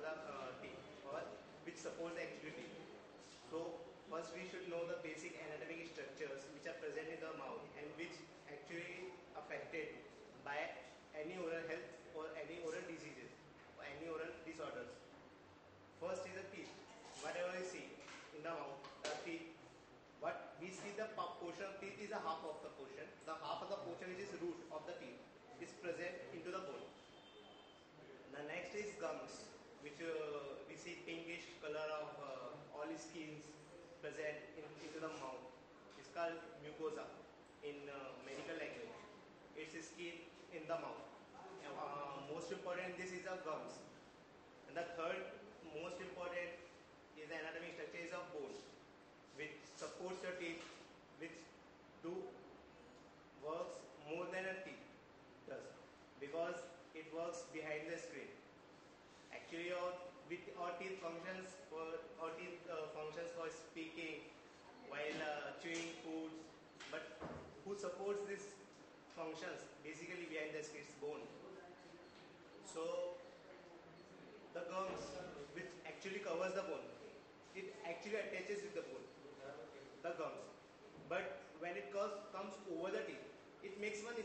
the teeth, or which supports the actual teeth. So first we should know the basic anatomic structures which are present in the mouth and which actually affected by any oral health or any oral diseases or any oral disorders. First is the teeth. Whatever you see in the mouth, the teeth, what we see, the portion of teeth is a half of the portion. The half of the portion which is root of the teeth is present into the bone. The next is gums, which we see pinkish color of all skins present into the mouth. It's called mucosa in medical language. It's skin in the mouth. Most important, this is the gums. And the third most important is the anatomic structure is of bone, which supports your teeth, which do works more than a teeth does, because it works behind the screen. Actually, our teeth functions for speaking while chewing foods, but who supports these functions? Basically, behind the screen is bone. So the gums, which actually covers the bone, it actually attaches with the bone, the gums. But when it comes over the teeth, it makes some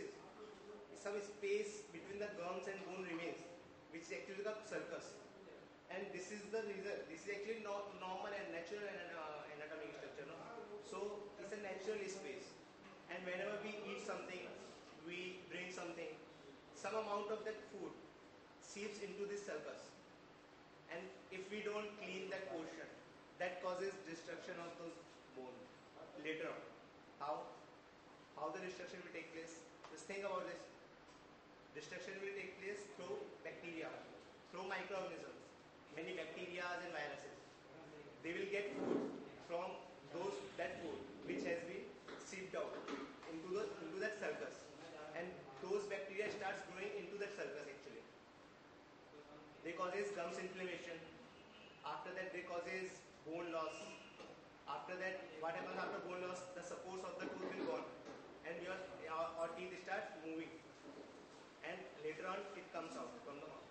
space between the gums and bone remains, which is actually the sulcus. And this is the reason. This is actually not normal and natural anatomic structure. No? So it's a natural space. And whenever we eat something, we drink something, some amount of that food seeps into this sulcus. And if we don't clean that portion, that causes destruction of those bones later on. How the destruction will take place? Just think about this. Destruction will take place through bacteria, through microorganisms, many bacteria and viruses. They will get food from that food which has been seeped out into that sulcus, and those bacteria starts growing into that sulcus actually. They causes gums inflammation. After that, they causes bone loss. After that, what happens after bone loss? The supports of the tooth will gone, and our teeth start moving. And later on, it comes out from the mouth.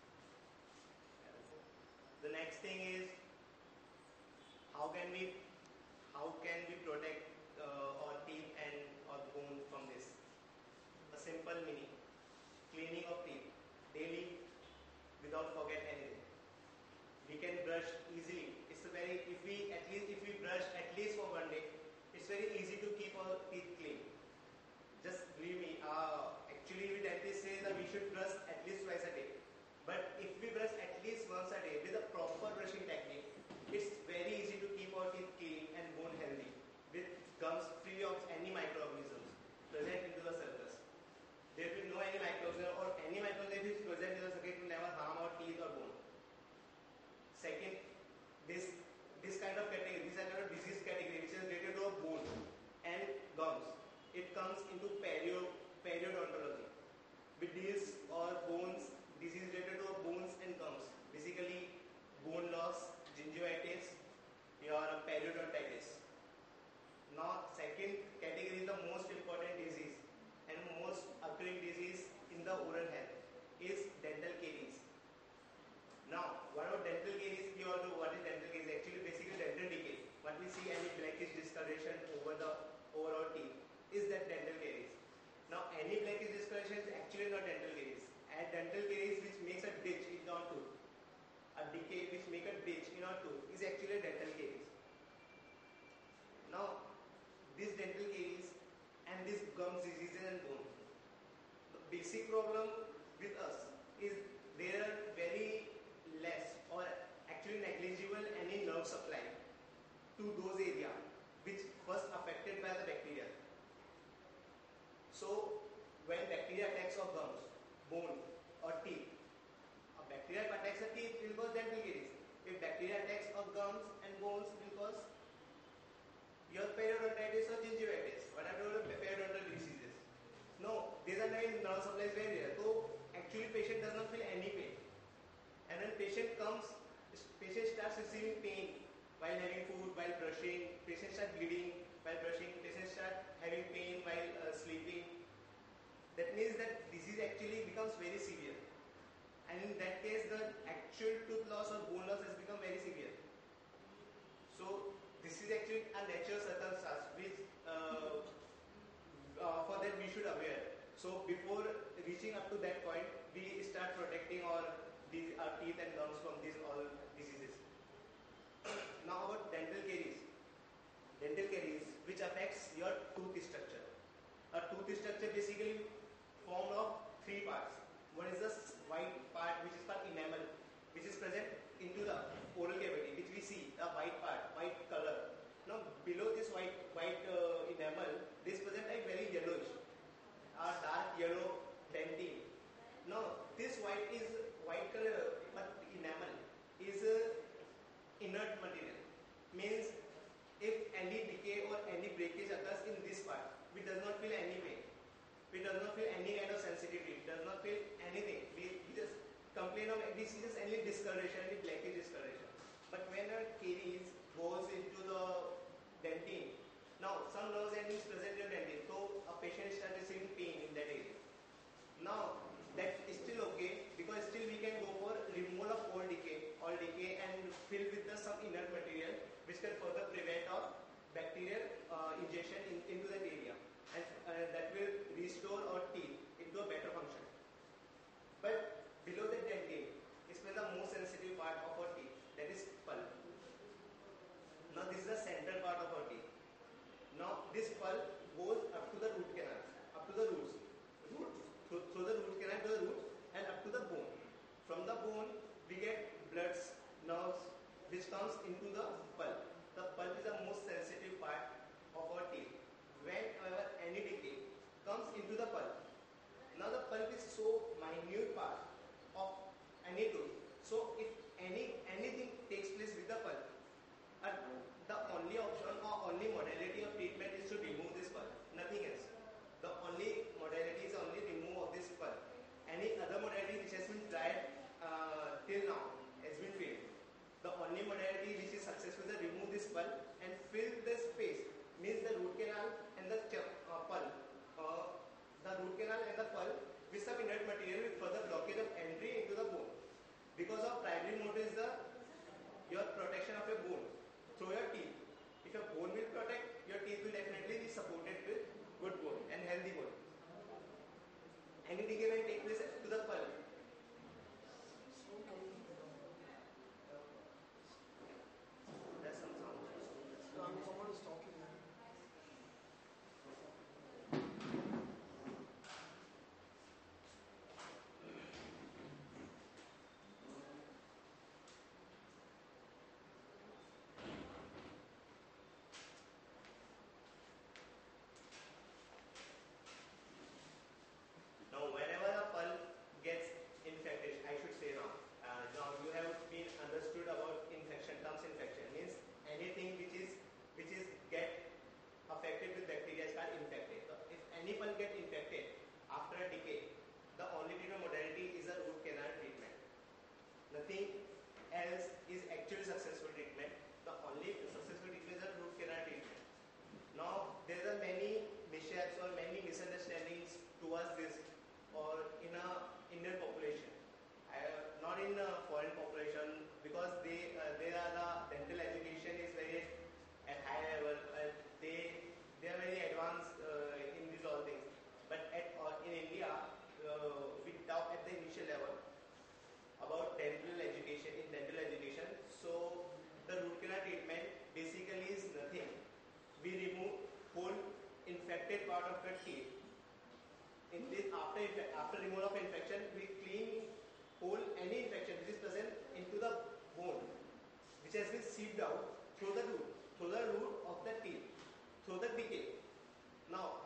The next thing is how can we protect our teeth and our bones from this? A simple meaning: cleaning of teeth daily, without forget anything. We can brush easily. If we brush at least for one day, it's very easy to keep our teeth clean. Just believe me. Actually, we dentists say that we should brush at least twice a day. But if we brush at least once a day with a proper brushing technique, it's very easy to keep our teeth clean and bone healthy, with gums free of any microorganisms present into the sulcus. There will be no any microorganism, or any microorganism is present in the sulcus, it will never harm our teeth or bone. Second, this kind of category, this kind of disease category which is related to a bone and gums, it comes into periodontology. With these or bones, disease related to bones and gums, basically bone loss, gingivitis, or periodontitis. Now, second category is the most important disease and most occurring disease in the oral health is dental caries. Now, what about dental caries? We all know what is dental caries. Actually, basically dental decay. What we see any blackish discoloration over our teeth is that dental caries. Now, any blackish discoloration is actually not dental caries. And dental caries which makes a ditch in our tooth, a decay which makes a ditch in our tooth is actually dental caries. Now, these dental caries and these gums diseases and bone, the basic problem with us is there are very less or actually negligible any nerve supply to those areas which first affected by the bacteria. So when bacteria attacks our gums, bone or teeth, a bacteria attacks the teeth will cause dental caries. If bacteria attacks our gums and bones will cause your periodontitis or gingivitis, whatever periodontal diseases. No, these are nerve supplies very rare. So actually patient does not feel any pain. And when patient starts receiving pain while having food, while brushing, patient starts bleeding while brushing, patient starts having pain while sleeping. That means that disease actually becomes very severe. And in that case, the actual been a natural circumstance which for that we should aware. So before reaching up to that point, we start protecting our teeth and gums from these all diseases. Now about dental caries. Dental caries which affects your tooth structure. A tooth structure basically formed of three parts. One is the white part which is called enamel, which is present into the oral cavity, which we see a white part, white color. Now below this white enamel, this present like very yellowish, a dark yellow dentine. Now this white color, but enamel is inert material. Means if any decay or any breakage occurs in this part, we does not feel any pain. We does not feel any kind of sensitivity. Does not feel anything. We just complain of, we see just any discoloration, any blackish discoloration. But when a caries goes into the dentine, now some nerves endings present in dentine, so a patient starts receiving pain in that area. Now that is still okay, because still we can go for removal of all decay and fill with some inert material which can further prevent of bacterial injection into that area, and that will restore our teeth into a better function. But below the dentine is the most sensitive part of our teeth, that is pulp. Now this is the central part of our teeth. Now this pulp goes up to the root canal, up to the roots, through the root canal to the roots and up to the bone. From the bone we get bloods, nerves which comes into the pulp. The pulp is the most sensitive part of our teeth. Whenever any decay comes into the pulp, now the pulp is so minute part of any tooth. So if anything takes place with the pulp, the only option or only modality of treatment is to remove this pulp, nothing else. The only modality is only remove of this pulp. Any other modality which has been tried till now has been failed. The only modality which is successful is to remove this pulp and fill the space, means the root canal and the pulp. The root canal and the pulp with some inert material with further blockage of entry into the bone. Because of primary mode is your protection of your bone through your teeth. If your bone will protect, your teeth will definitely be supported with good bone and healthy bone. Any decay will take place to the pulp. There's some sound. Someone is talking. Now, whenever the pulp gets infected, I should say now you have been understood about infection. Terms infection means anything which is get affected with bacteria is called infected. So if any pulp get infected after a decay, the only treatment modality is a root canal treatment. Nothing else is actually successful treatment. The only successful treatment is a root canal treatment. Now there are many mishaps or many misunderstandings towards this, or in a Indian population, not in a foreign population, because there are the dental education is very at high level. They are very advanced in these all things. But in India, we talk at the initial level about dental education. In dental education, so the root canal treatment basically is nothing. We remove whole infected part of the teeth. In this, after removal of infection, we clean whole any infection which is present into the bone, which has been seeped out through the root of the teeth, through the decay. Now,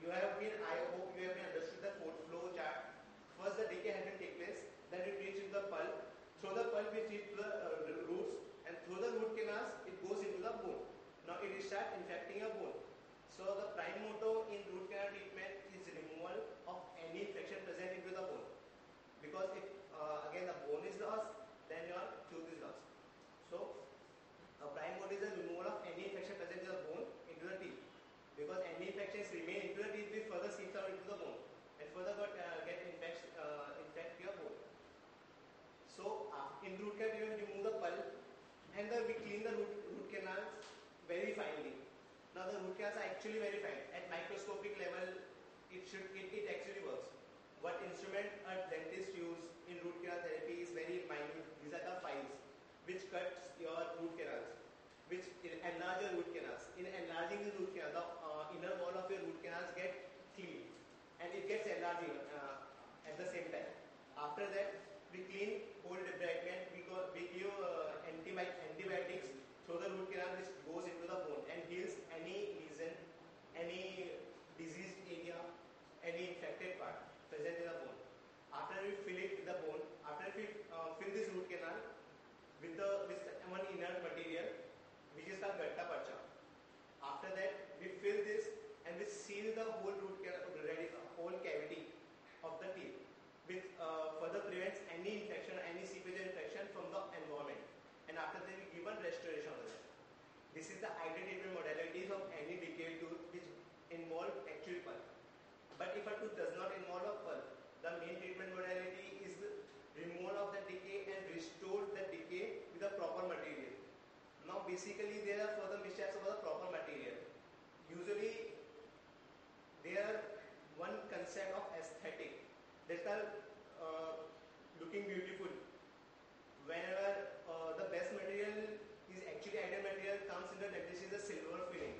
I hope you have been understood the flow chart. First, the decay has been take place, then it reaches the pulp. Through the pulp, it reaches the roots, and through the root canals, it goes into the bone. Now, it starts infecting your bone. So, the prime motto in root canal treatment is removal of any infection present into the bone. Because if again the bone is lost, then your tooth is lost. So, a prime motto is the removal of any infection present in the bone into the teeth. Because any infections remain into the teeth, will further seep out into the bone and further infect your bone. So, in root canal, we remove the pulp and we clean the root canals very finely. Now the root canals are actually very fine. At microscopic level, it actually works. What instrument a dentist use in root canal therapy is very minute. These are the files which cuts your root canals, which enlarge your root canals. In enlarging the root canal, the inner wall of your root canals get clean, and it gets enlarging at the same time. After that, we clean whole debridement. We give antibiotics through the root canal, which goes into the bone and heals any lesion, any diseased area, any infected part present in the bone. After we fill it with the bone, after we fill this root canal with one inert material, which is called gatta parcha. After that, we fill this and we seal the whole root canal, whole cavity of the teeth, which further prevents any infection, any seepage infection from the environment. And after that, we give one restoration of that. This is the ideal treatment modalities of any decayed tooth which involve actual pulp. But if a tooth does not involve a pulp, the main treatment modality is the removal of the decay and restore the decay with the proper material. Now basically there are further mishaps about the proper material. Usually there are one concept of aesthetic that are looking beautiful. Whenever the best material is actually ideal material comes in the dentist is the silver filling.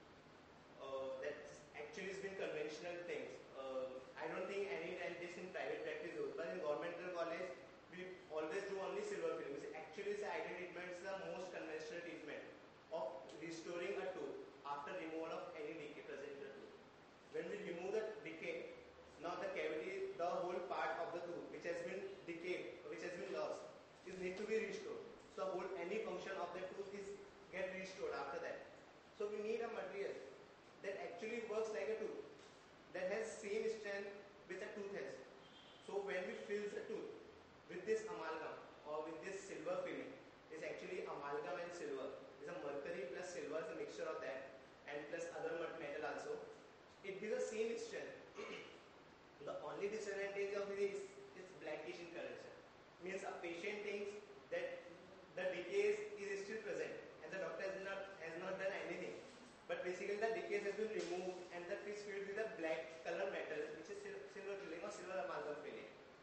That actually has been conventional things. I don't think any dentist in private practice does, but in governmental college we always do only silver filling. Actually, the ideal treatment is the most conventional treatment of restoring a tooth after removal of any decay present in the tooth. When we remove the decay, now the cavity, the whole part of the tooth which has been decayed, which has been lost, is need to be restored. So any function of the tooth is get restored after that. So we need a material that actually works like a tooth, that has same strength which a tooth has. So when we fill the tooth with this amalgam or with this silver filling, is actually amalgam and silver. It's a mercury plus silver, is a mixture of that, and plus other metal also. It gives the same strength. The only disadvantage of this is blackish in color. Means a patient thinks that the decay is still present and the doctor has not done anything. But basically the decay has been removed and that is filled with a black color metal, which is silver filling or silver amalgam filling.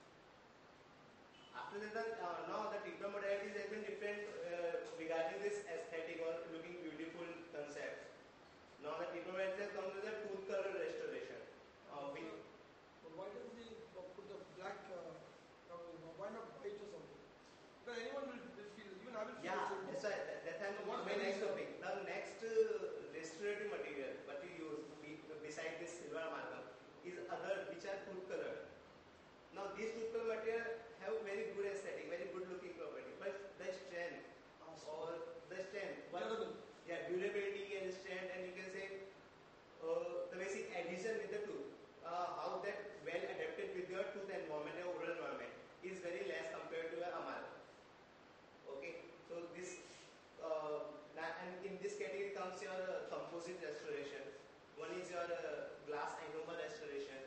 After that, now the treatment modalities have been different regarding this aesthetic or looking beautiful concepts. Now the treatment modalities come with the tooth color restoration. Why does he put the black, why not white or something? Because anyone will feel, even I will feel. Yeah, that's why, that's my next topic. The next restorative material what we use beside this silver amalgam is other which are tooth colored. Now these tooth color material have very good aesthetic, very good looking property, but the strength durability and strength, and you can say the basic adhesion with the tooth, how that well adapted with your tooth environment, your oral environment, is very less compared to your amalgam. Okay, so this and in this category comes your composite restoration. One is your glass ionomer restoration.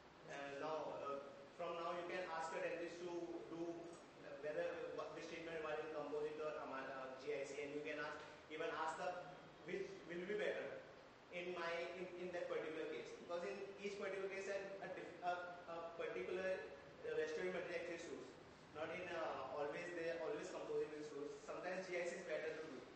From now you can ask your dentist to do whether which treatment was in composite or GIC, and you can even ask which will be better in that particular case, because in each particular case a particular restorative material actually suits. Not in always composite will suit. Sometimes GIC is better to do.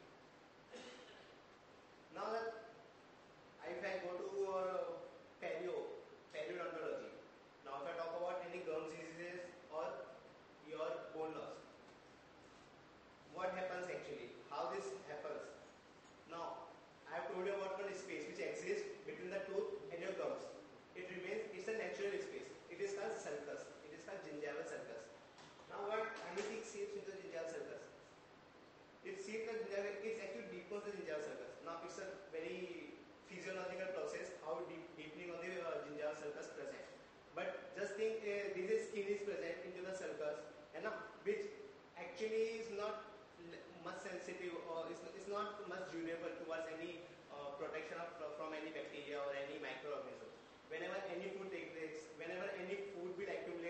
Now if I go to periodontology. Now if I talk about any gum diseases or your bone loss, what happens actually? How this happens? Now I have told you about one space which exists between the tooth and your gums. It's a natural space. It is called sulcus. It is called gingival sulcus. Now anything seeps into the gingival sulcus. It actually deepens the gingival sulcus. Now it's a very physiological process how deepening of the gingival sulcus present. But just think this skin is present into the sulcus, and which actually is not much sensitive or is not much durable towards any protection from any bacteria or any microorganism. Whenever any food takes place, whenever any food will accumulate